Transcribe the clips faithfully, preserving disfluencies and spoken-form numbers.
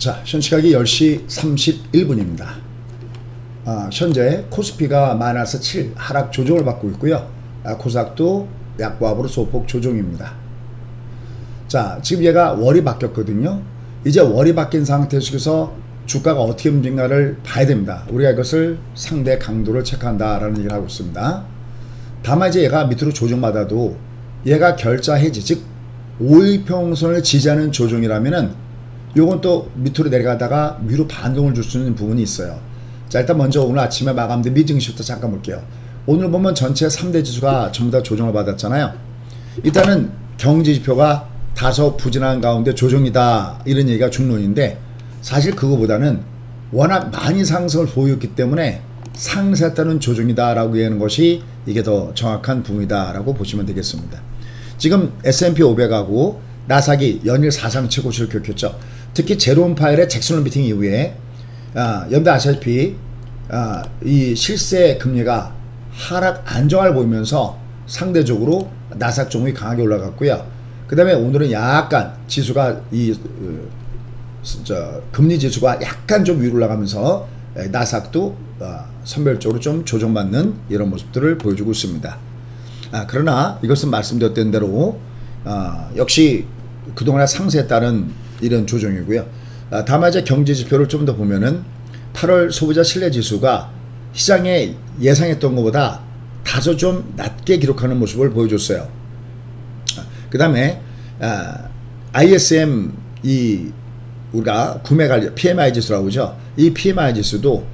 자, 현 시각이 열 시 삼십일 분입니다. 아, 현재 코스피가 마이너스 칠 하락 조정을 받고 있고요. 아, 코스닥도 약보합으로 소폭 조정입니다. 자, 지금 얘가 월이 바뀌었거든요. 이제 월이 바뀐 상태 속에서 주가가 어떻게 움직인가를 봐야 됩니다. 우리가 이것을 상대 강도를 체크한다라는 얘기를 하고 있습니다. 다만 이제 얘가 밑으로 조정받아도 얘가 결자 해지, 즉 오일평선을 지지하는 조정이라면은 요건 또 밑으로 내려가다가 위로 반동을 줄 수 있는 부분이 있어요. 자, 일단 먼저 오늘 아침에 마감된 미증시부터 잠깐 볼게요. 오늘 보면 전체 삼 대 지수가 전부 다 조정을 받았잖아요. 일단은 경제지표가 다소 부진한 가운데 조정이다, 이런 얘기가 중론인데, 사실 그거보다는 워낙 많이 상승을 보였기 때문에 상승했다는 조정이다 라고 얘기하는 것이 이게 더 정확한 부분이다 라고 보시면 되겠습니다. 지금 에스 앤 피 오백하고 나스닥이 연일 사상 최고치를 기록했죠. 특히 제롬 파웰의 잭슨 미팅 이후에 아, 연대 아시다시피 아, 이 실세 금리가 하락 안정화를 보이면서 상대적으로 나스닥 종목이 강하게 올라갔고요. 그 다음에 오늘은 약간 지수가 이 그, 저, 금리 지수가 약간 좀 위로 올라가면서 나스닥도 어, 선별적으로 좀 조정받는 이런 모습들을 보여주고 있습니다. 아, 그러나 이것은 말씀드렸던 대로 어, 역시 그동안의 상승에 따른 이런 조정이고요. 아, 다만 이제 경제지표를 좀 더 보면은 팔월 소비자 신뢰지수가 시장에 예상했던 것보다 다소 좀 낮게 기록하는 모습을 보여줬어요. 아, 그 다음에 아, 아이 에스 엠 이 우리가 구매관리 피 엠 아이 지수라고 하죠. 이 피 엠 아이 지수도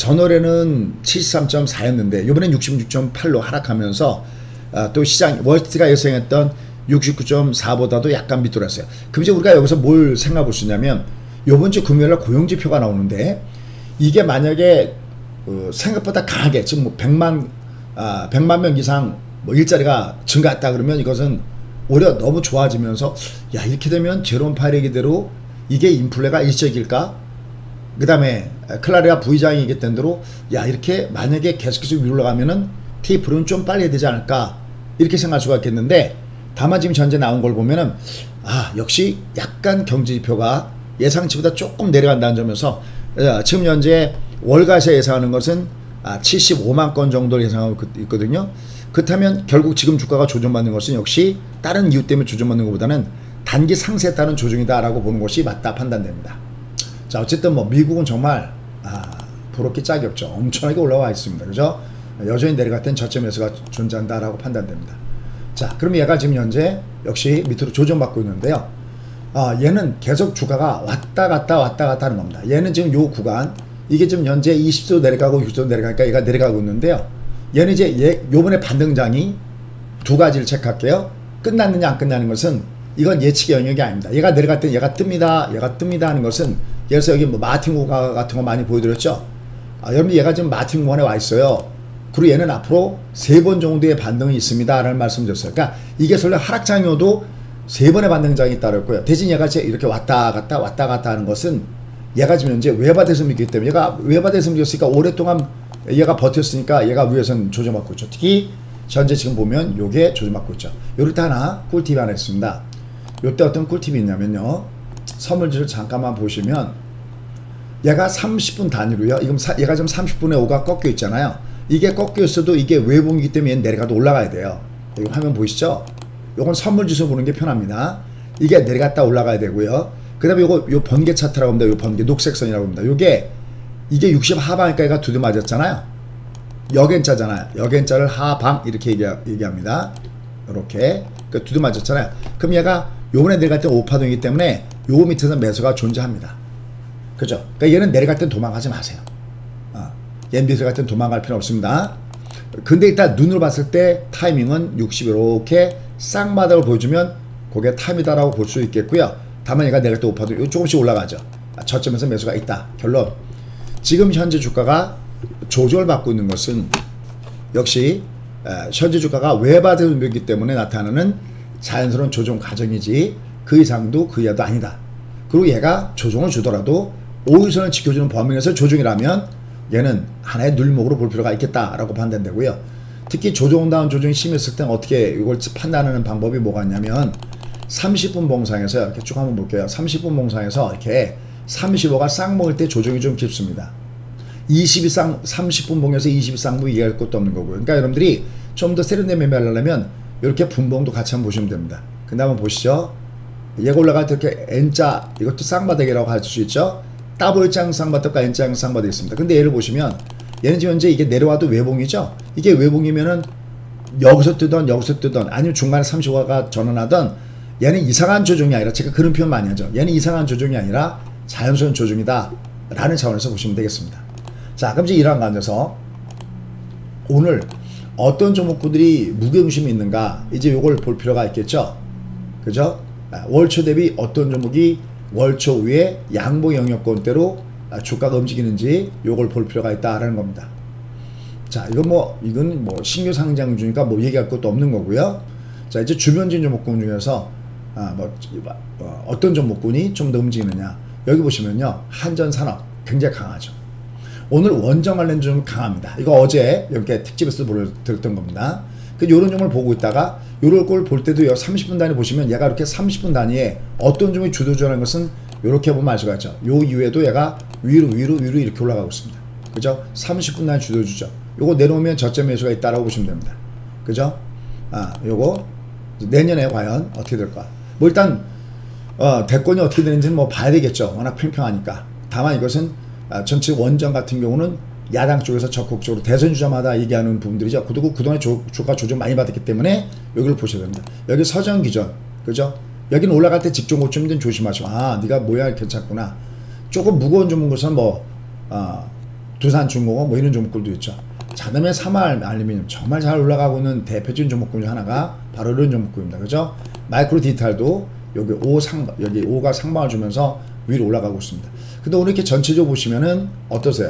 전월에는 칠십삼 점 사였는데 이번엔 육십육 점 팔로 하락하면서 아, 또 시장 월스트가 예상했던 육십구 점 사보다도 약간 밑돌았어요. 그럼 이제 우리가 여기서 뭘 생각해 볼 수 있냐면, 요번 주 금요일날 고용지표가 나오는데 이게 만약에 어, 생각보다 강하게 지금 뭐 백만 아, 백만 명 이상 뭐 일자리가 증가했다 그러면 이것은 오히려 너무 좋아지면서, 야, 이렇게 되면 제롬 파웰 얘기대로 이게 인플레가 일시적일까? 그 다음에 클라리아 부의장이 얘기했던 대로, 야, 이렇게 만약에 계속해서 위로 올라가면은 테이프는 좀 빨리 해야 되지 않을까? 이렇게 생각할 수가 있겠는데, 다만 지금 현재 나온 걸 보면은 아, 역시 약간 경제지표가 예상치보다 조금 내려간다는 점에서 지금 현재 월가에서 예상하는 것은 아, 칠십오만 건 정도를 예상하고 있거든요. 그렇다면 결국 지금 주가가 조정받는 것은 역시 다른 이유 때문에 조정받는 것보다는 단기 상승에 따른 조정이다라고 보는 것이 맞다 판단됩니다. 자, 어쨌든 뭐 미국은 정말 아, 부럽기 짝이 없죠. 엄청나게 올라와 있습니다. 그죠? 여전히 내려갔던 저점에서가 존재한다라고 판단됩니다. 자, 그럼 얘가 지금 현재 역시 밑으로 조정받고 있는데요. 아, 얘는 계속 주가가 왔다 갔다 왔다 갔다 하는 겁니다. 얘는 지금 요 구간, 이게 지금 현재 이십 도 내려가고 육십 도 내려가니까 얘가 내려가고 있는데요. 얘는 이제 얘, 요번에 반등장이 두 가지를 체크할게요. 끝났느냐 안 끝나는 것은 이건 예측의 영역이 아닙니다. 얘가 내려갈 때 얘가 뜹니다, 얘가 뜹니다 하는 것은, 예를 여기 뭐 마틴 구간 같은 거 많이 보여드렸죠. 아, 여러분 얘가 지금 마틴 구간에 와 있어요. 그리고 얘는 앞으로 세 번 정도의 반등이 있습니다 라는 말씀을 드렸어요. 그러니까 이게 설령 하락장이어도 세 번의 반등장이 있다고 고요. 대신 얘가 이렇게 왔다 갔다 왔다 갔다 하는 것은 얘가 지금 현재 외바대에서 밀기 때문에, 얘가 외바대에서 밀었으니까 오랫동안 얘가 버텼으니까 얘가 위에서는 조정받고 있죠. 특히 현재 지금 보면 요게 조정받고 있죠. 요럴 때 하나 꿀팁이 하나 있습니다. 요때 어떤 꿀팁이 있냐면요, 선물지를 잠깐만 보시면 얘가 삼십 분 단위로요, 이건 얘가 지금 삼십 분의 오가 꺾여 있잖아요. 이게 꺾여 있어도 이게 외봉이기 때문에 얘는 내려가도 올라가야 돼요. 여기 화면 보이시죠? 요건 선물지수 보는 게 편합니다. 이게 내려갔다 올라가야 되고요. 그 다음에 요거 요 번개 차트라고 합니다. 요 번개 녹색선이라고 합니다. 요게 이게 육십 하방이니까 얘가 두드 맞았잖아요. 역엔자잖아요. 역엔자를 하방 이렇게 얘기, 얘기합니다. 요렇게 그 두드 맞았잖아요. 그럼 얘가 요번에 내려갈 때 오파동이기 때문에 요 밑에서 매수가 존재합니다. 그죠? 그러니까 얘는 내려갈 땐 도망가지 마세요. 얘는 밑에 같은 도망갈 필요 없습니다. 근데 일단 눈으로 봤을 때 타이밍은 육십 이렇게 쌍바닥을 보여주면 그게 타임이다라고 볼 수 있겠고요. 다만 얘가 내릴 때 오파도 조금씩 올라가죠. 저점에서 매수가 있다. 결론, 지금 현재 주가가 조정을 받고 있는 것은 역시 현재 주가가 외바닥을 밀기 때문에 나타나는 자연스러운 조정 과정이지 그 이상도 그 이하도 아니다. 그리고 얘가 조정을 주더라도 오일선을 지켜주는 범위 내에서 조정이라면 얘는 하나의 눌목으로 볼 필요가 있겠다라고 판단되고요. 특히 조정다운 조정이 심했을 때 어떻게 이걸 판단하는 방법이 뭐가 있냐면, 삼십 분 봉상에서 이렇게 쭉 한번 볼게요. 삼십 분 봉상에서 이렇게 삼십오가 쌍봉일 때 조정이 좀 깊습니다. 이십이 쌍, 삼십 분 봉에서 이십이 쌍봉 이해할 것도 없는 거고요. 그러니까 여러분들이 좀 더 세련된 매매하려면 이렇게 분봉도 같이 한번 보시면 됩니다. 근데 한번 보시죠. 얘가 올라갈 때 이렇게 N자, 이것도 쌍바닥이라고 할 수 있죠. 더블장 쌍바닥과 N장 쌍바닥이 있습니다. 근데 얘를 보시면 얘는 지금 현재 이게 내려와도 외봉이죠. 이게 외봉이면은 여기서 뜨던 여기서 뜨던 아니면 중간에 삼십오가 전환하던 얘는 이상한 조정이 아니라, 제가 그런 표현 많이 하죠. 얘는 이상한 조정이 아니라 자연스러운 조정이다 라는 차원에서 보시면 되겠습니다. 자, 그럼 이제 이러한 가운데서 오늘 어떤 종목들이 무게중심이 있는가, 이제 요걸 볼 필요가 있겠죠. 그죠? 월초 대비 어떤 종목이 월초 위에 양봉 영역권대로 주가가 움직이는지 요걸 볼 필요가 있다라는 겁니다. 자, 이건 뭐 이건 뭐 신규 상장주니까 뭐 얘기할 것도 없는 거고요. 자, 이제 주변진 종목군 중에서 아, 뭐 어, 어떤 종목군이 좀 더 움직이느냐, 여기 보시면요, 한전산업 굉장히 강하죠. 오늘 원정 관련 좀 강합니다. 이거 어제 이렇게 특집에서 들었던 겁니다. 그 요런 종목을 보고 있다가 요럴 걸 볼 때도요, 삼십 분 단위 보시면 얘가 이렇게 삼십 분 단위에 어떤 종목이 주도주라는 것은 이렇게 보면 알 수가 있죠. 요 이후에도 얘가 위로 위로 위로 이렇게 올라가고 있습니다. 그죠? 삼십 분 단위 주도주죠. 요거 내려오면 저점 매수가 있다라고 보시면 됩니다. 그죠? 아, 요거 내년에 과연 어떻게 될까? 뭐 일단 어, 대권이 어떻게 되는지는 뭐 봐야 되겠죠. 워낙 팽팽하니까. 다만 이것은 아, 전체 원정 같은 경우는 야당 쪽에서 적극적으로 대선 주자마다 얘기하는 부분들이죠. 그리고 그동안 조, 주가 조정 많이 받았기 때문에 여기를 보셔야 됩니다. 여기 서정 기전, 그죠? 여기는 올라갈 때 직전 고점이든 조심하시고, 아, 네가 뭐야, 괜찮구나. 조금 무거운 종목으로서는 뭐 어, 두산중공업 뭐 이런 종목들도 있죠. 자, 그다음에 삼알 알루미늄 정말 잘 올라가고 있는 대표적인 종목군 중 하나가 바로 이런 종목군입니다. 그죠? 마이크로 디지털도 여기 오 상 여기 오가 상방을 주면서 위로 올라가고 있습니다. 근데 오늘 이렇게 전체적으로 보시면은 어떠세요?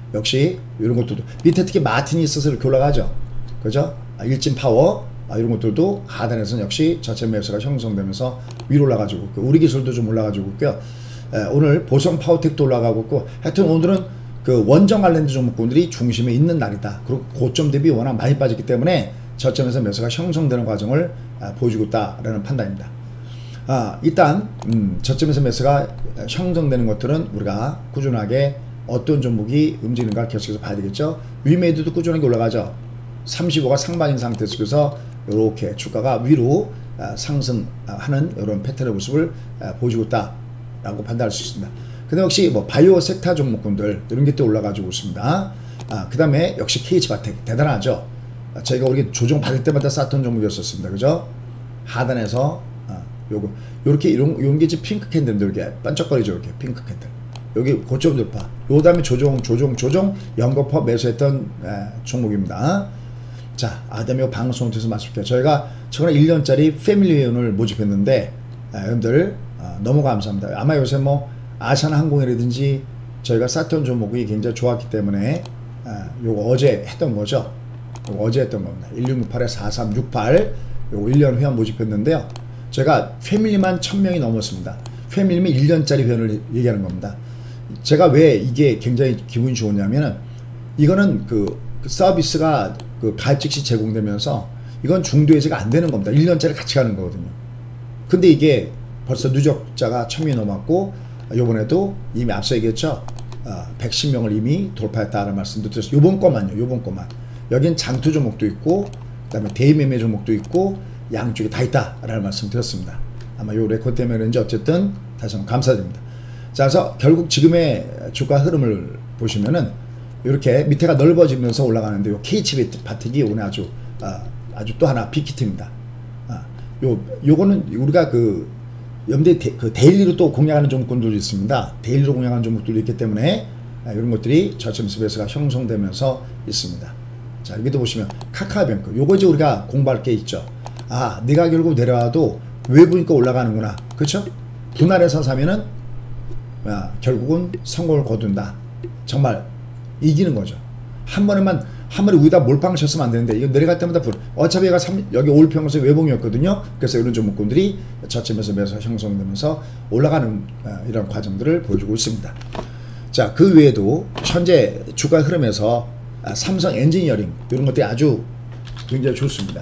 역시 이런 것들도 밑에 특히 마틴이 있어서 이렇게 올라가죠. 그죠? 아, 일진 파워 아, 이런 것들도 하단에서는 역시 저점 매수가 형성되면서 위로 올라가지고 있고, 우리 기술도 좀 올라가지고 있고요. 에, 오늘 보성 파워텍도 올라가고 있고, 하여튼 오늘은 그 원정 관련된 종목군들이 중심에 있는 날이다. 그리고 고점 대비 워낙 많이 빠졌기 때문에 저점에서 매수가 형성되는 과정을 아, 보여주고 있다라는 판단입니다. 아, 일단 음, 저점에서 매수가 형성되는 것들은 우리가 꾸준하게 어떤 종목이 움직이는가 계속해서 봐야 되겠죠. 위메이드도 꾸준하게 올라가죠. 삼십오가 상반인 상태 속에서 이렇게 주가가 위로 아, 상승하는 이런 패턴의 모습을 아, 보여주고 있다라고 판단할 수 있습니다. 근데 역시 뭐 바이오 섹터 종목군들 이런 게 또 올라가지고 있습니다. 아, 그 다음에 역시 케이치바텍 대단하죠. 아, 저희가 우리 조정 받을 때마다 쌓던 종목이었었습니다. 그죠? 하단에서 아, 요거 요렇게 이런 이런 게 핑크 캔들인데 이렇게 반짝거리죠. 이렇게 핑크 캔들. 여기 고점 돌파. 요 다음에 조정 조정 조정 연거퍼 매수했던 에, 종목입니다. 자, 아, 그다음에 요 방송을 통해서 말씀드릴게요. 저희가 최근에 일 년짜리 패밀리 회원을 모집했는데 아, 여러분들 아, 너무 감사합니다. 아마 요새 뭐 아시아나항공이라든지 저희가 쌌던 종목이 굉장히 좋았기 때문에 아, 요거 어제 했던 거죠. 요거 어제 했던 겁니다. 일육육팔에 사삼육팔 요거 일 년 회원 모집했는데요. 제가 패밀리만 천 명이 넘었습니다. 패밀리면 일 년짜리 회원을 얘기하는 겁니다. 제가 왜 이게 굉장히 기분이 좋으냐면은 이거는 그, 그 서비스가 그 가입 즉시 제공되면서 이건 중도해지가 안 되는 겁니다. 일 년짜리 같이 가는 거거든요. 근데 이게 벌써 누적자가 천 명이 넘었고, 요번에도 이미 앞서 얘기했죠. 어, 백십 명을 이미 돌파했다는 말씀도 드렸어요. 요번 거만요. 요번 거만. 여긴 장투 종목도 있고, 그 다음에 대매매 종목도 있고, 양쪽에 다 있다라는 말씀 드렸습니다. 아마 요 레코드 때문에 그런지 어쨌든 다시 한번 감사드립니다. 자, 그래서 결국 지금의 주가 흐름을 보시면은 이렇게 밑에가 넓어지면서 올라가는데 요 케이치바텍이 오늘 아주 아, 아주 또 하나 빅히트입니다. 아, 요 요거는 우리가 그 염대 데, 그 데일리로 또 공략하는 종목들도 있습니다. 데일리로 공략하는 종목들도 있기 때문에 아, 이런 것들이 저점에서 매수가 형성되면서 있습니다. 자, 여기도 보시면 카카오뱅크 요거 이제 우리가 공부할 게 있죠. 아, 내가 결국 내려와도 외부니까 올라가는구나. 그렇죠? 분할해서 사면은 야, 결국은 성공을 거둔다. 정말 이기는 거죠. 한 번에만 한 번에 위에다 몰빵을 쳤으면 안 되는데 이거 내려갈 때마다 불. 어차피 얘가 삼, 여기 올평에서 외봉이었거든요. 그래서 이런 종목군들이 저점에서 매수 형성되면서 올라가는 아, 이런 과정들을 보여주고 있습니다. 자, 그 외에도 현재 주가 흐름에서 아, 삼성 엔지니어링 이런 것들이 아주 굉장히 좋습니다.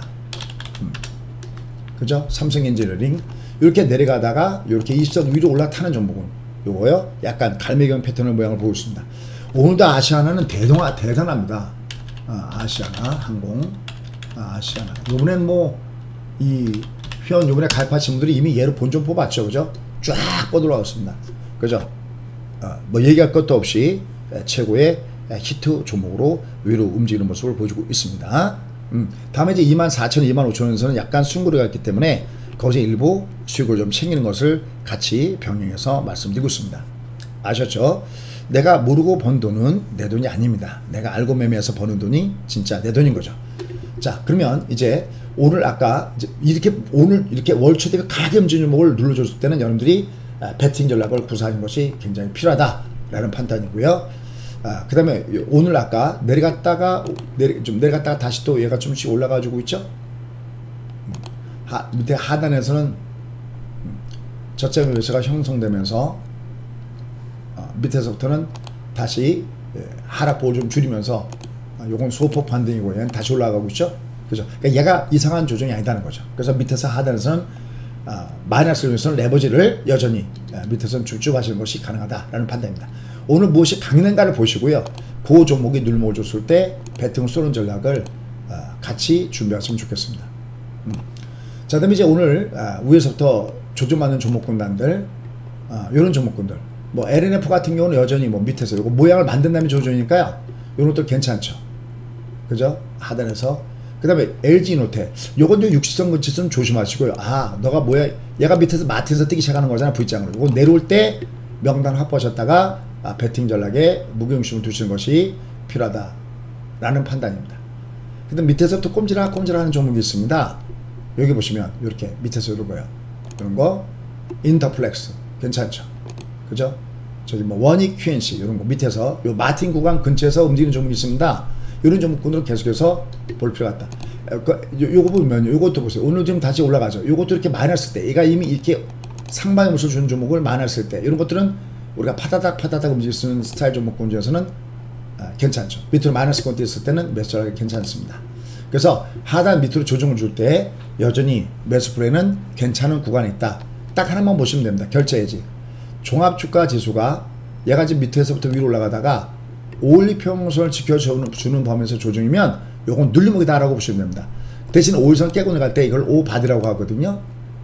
음. 그죠? 삼성 엔지니어링 이렇게 내려가다가 이렇게 이십 선 위로 올라타는 종목은 요거요. 약간 갈매경 패턴의 모양을 보고 있습니다. 오늘도 아시아나는 대동아 대단합니다. 아, 아시아나 항공, 아, 아시아나. 요번엔 뭐 이 회원 요번에 가입하신 분들이 이미 얘로 본전 뽑았죠, 그죠? 쫙 뻗어올라왔습니다. 그죠? 어, 뭐 얘기할 것도 없이 최고의 히트 종목으로 위로 움직이는 모습을 보여주고 있습니다. 음, 다음에 이제 이만 사천, 이만 오천 원에서는 약간 숨고리가 있기 때문에 거기서 일부 수익을 좀 챙기는 것을 같이 병행해서 말씀드리고 있습니다. 아셨죠? 내가 모르고 번 돈은 내 돈이 아닙니다. 내가 알고 매매해서 버는 돈이 진짜 내 돈인 거죠. 자, 그러면 이제 오늘 아까 이제 이렇게 오늘 이렇게 월초대가 가게 움직이는 종목을 눌러줬을 때는 여러분들이 배팅 전략을 구사하는 것이 굉장히 필요하다라는 판단이고요. 아, 그 다음에 오늘 아까 내려갔다가 내리, 좀 내려갔다가 다시 또 얘가 좀씩 올라가지고 있죠. 하, 밑에 하단에서는 저점 매수가 형성되면서 어, 밑에서부터는 다시 예, 하락폭을 좀 줄이면서 아, 요건 소폭 반등이고 얘는 다시 올라가고 있죠. 그죠? 그러니까 얘가 이상한 조정이 아니다는 거죠. 그래서 밑에서 하단에서는 아, 마이너스를 위해서는 레버지를 여전히 아, 밑에서는 쭉쭉 하시는 것이 가능하다라는 판단입니다. 오늘 무엇이 강했는가를 보시고요. 그 종목이 눌림목을 줬을 때 배팅을 쏘는 전략을 아, 같이 준비하시면 좋겠습니다. 음. 자, 그다음에 이제 오늘 아, 위에서부터 조정받는 종목군단들, 아, 이런 종목군들, 뭐 엘엔에프 같은 경우는 여전히 뭐 밑에서 이거 모양을 만든 다음에 조정이니까요. 이런 것도 괜찮죠. 그죠? 하단에서. 그 다음에 엘지노테, 요건 좀 육십선 근처에서는 조심하시고요. 아, 너가 뭐야, 얘가 밑에서 마트에서 뛰기 시작하는 거잖아, V장으로. 이거 내려올 때 명단 확보하셨다가 아, 배팅 전략에 무게중심을 두시는 것이 필요하다라는 판단입니다. 근데 밑에서부터 꼼지락 꼼지락 하는 종목이 있습니다. 여기 보시면 이렇게 밑에서 이런 거요. 이런 거 인터플렉스 괜찮죠? 그죠? 저기 뭐 원익 큐엔씨 이런 거 밑에서 요 마틴 구간 근처에서 움직이는 종목이 있습니다. 이런 종목군으로 계속해서 볼 필요가 있다. 요거 보면 요것도 보세요. 오늘 지금 다시 올라가죠. 요것도 이렇게 많았을 때, 얘가 이미 이렇게 상방의 모습을 주는 종목을 많았을 때, 이런 것들은 우리가 파다닥 파다닥 움직일 수 있는 스타일 종목군 중에서는 아, 괜찮죠. 밑으로 마이너스 건대 있을 때는 매수하기 괜찮습니다. 그래서 하단 밑으로 조정을 줄 때 여전히 매수 프레는 괜찮은 구간이 있다. 딱 하나만 보시면 됩니다. 결제해지. 종합주가 지수가 얘가 지금 밑에서부터 위로 올라가다가 오일리 평선을 지켜주는 범위에서 조정이면 요건 눌림목이다라고 보시면 됩니다. 대신 오일선 깨고 나갈 때 이걸 오바디라고 하거든요.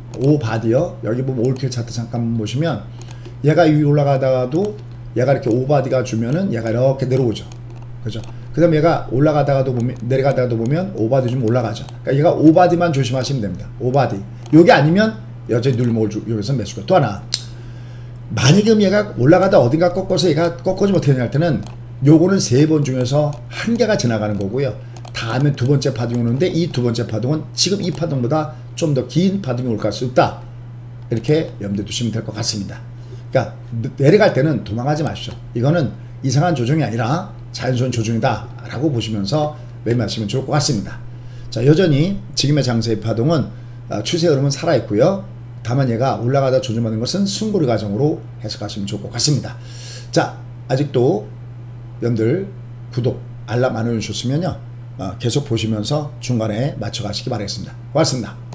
오바디요. 여기 보면 올킬 차트 잠깐 보시면 얘가 위로 올라가다가도 얘가 이렇게 오바디가 주면은 얘가 이렇게 내려오죠. 그죠? 그 다음에 얘가 올라가다가도 보면, 내려가다가도 보면 오바디 좀 올라가죠. 그러니까 얘가 오바디만 조심하시면 됩니다. 오바디. 요게 아니면 여전히 눌림목을 주, 여기서 매수가. 또 하나. 만약에 얘가 올라가다 어딘가 꺾어서 얘가 꺾어지면 어떻게 되냐 할 때는 요거는 세 번 중에서 한 개가 지나가는 거고요. 다음에 두 번째 파동이 오는데 이 두 번째 파동은 지금 이 파동보다 좀 더 긴 파동이 올 수 있다. 이렇게 염두에 두시면 될 것 같습니다. 그러니까 내려갈 때는 도망가지 마십시오. 이거는 이상한 조정이 아니라 자연스러운 조정이다 라고 보시면서 매매하시면 좋을 것 같습니다. 자, 여전히 지금의 장세의 파동은 추세 흐름은 살아있고요. 다만 얘가 올라가다 조정받는 것은 숨고리 과정으로 해석하시면 좋을 것 같습니다. 자, 아직도 여러분들 구독, 알람 안 해주셨으면요 어, 계속 보시면서 중간에 맞춰가시기 바라겠습니다. 고맙습니다.